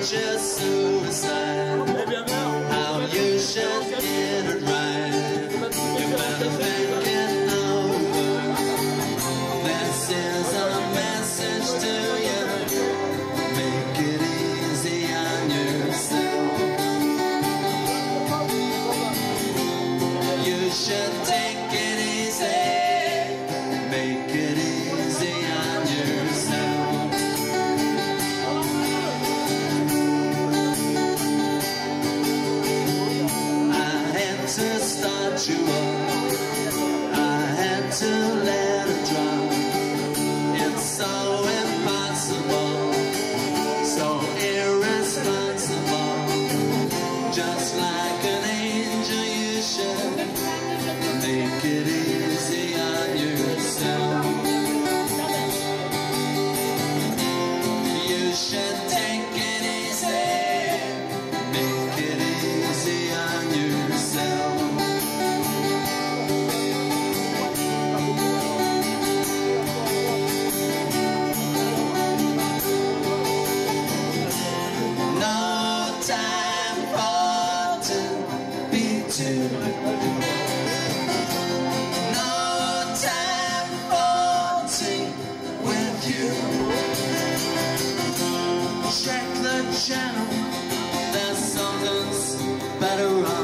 just suicide. How you should get it right. You better think it over. This is a message to you. Make it easy on yourself. You should take it easy. Make it easy on yourself. I had to start you up. I had to let it drop. It's so impossible, so irresponsible. Just like an angel, you should make it easy on yourself. You should take it easy. Make it easy on yourself. No time for to be too. No time for tea with you. Check the channel, there's something's better on.